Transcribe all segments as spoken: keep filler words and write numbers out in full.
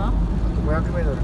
あとごひゃくメートル。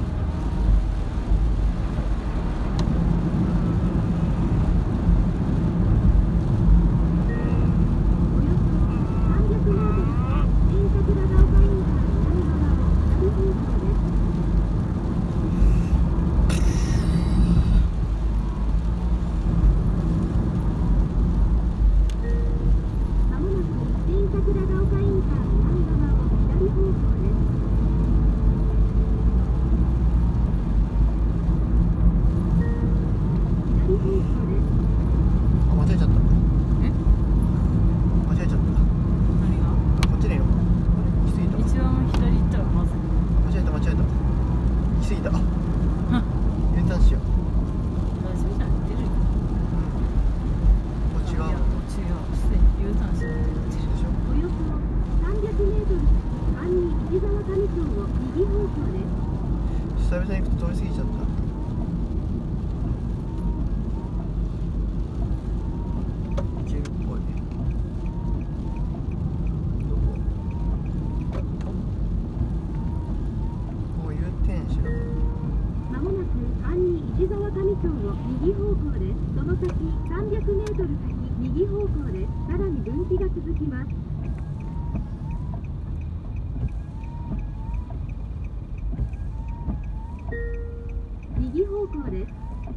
久々に行くと通り過ぎちゃった。行けるっぽい。どこ？ここ U ターンしろ。 まもなく安仁市沢上町を右方向です。その先さんびゃくメートル先右方向です。さらに分岐が続きます。右方向です。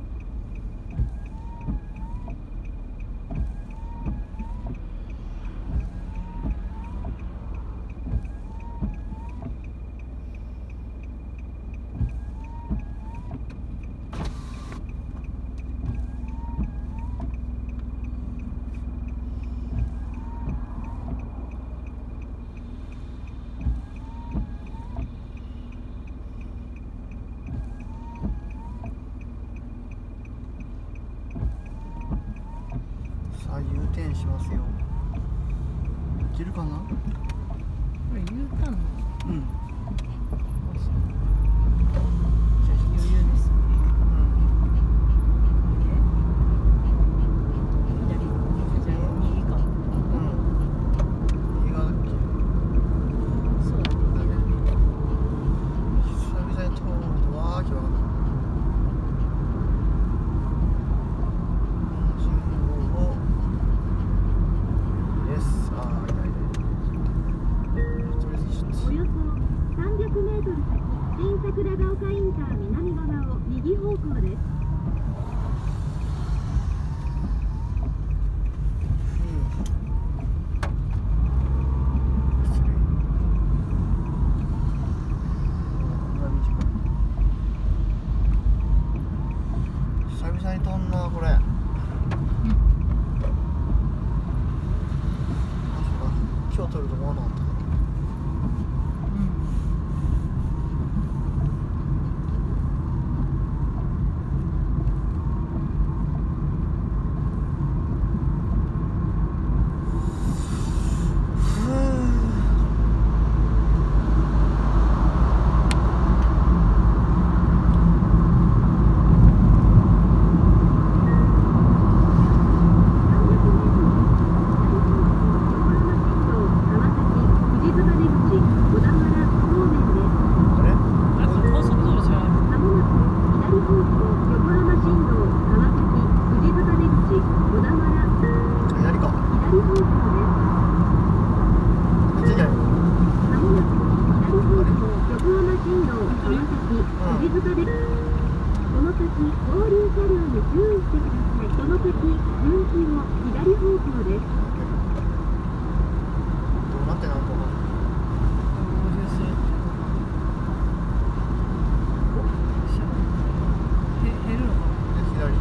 さあ U ターンしますよ。いけるかな？ これ U ターンの？ うん。 じゃあ余裕ですね。左、じゃあ右か。 うん。右側だっけ？ そうだね。 久々に通るとわーきわかんない。 およそさんびゃくメートル先新桜ヶ丘インター南側を右方向です。 久々に飛んなこれ。今日撮ると思わなかったから。この先、合流車両に注意してください。その先、分岐を左方向です。 どうなってなんかな。 合流する。へ、減るのかな。 左。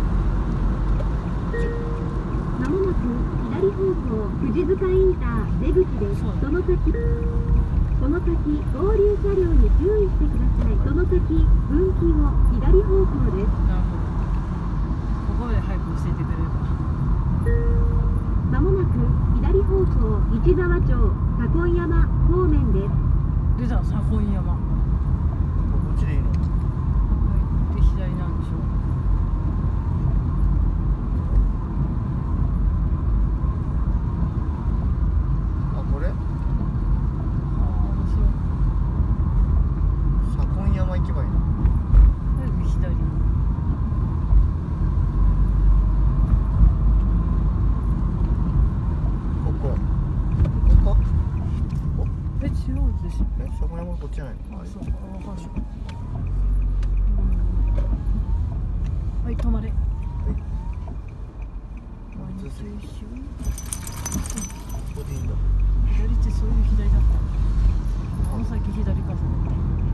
まもなく左方向、藤塚インター出口です。その先、この先、合流車両に注意してください。その先、分岐を左方向です。 なるほど。ここで早く教えてくれるか。 まもなく左方向、市沢町左近山方面です。 出た、左近山。 こっちでいいの？ で、左なんでしょう。 あ、これ？ ああ、面白い。 違うでしょ。 え、坂山こっちじゃないの？ あ、そうか、わかんない。うん、はい、止まれ。 はい。 ワン、ツー、スリー。 ここでいいんだ。 左ってそういう左だった。この先左かそれ。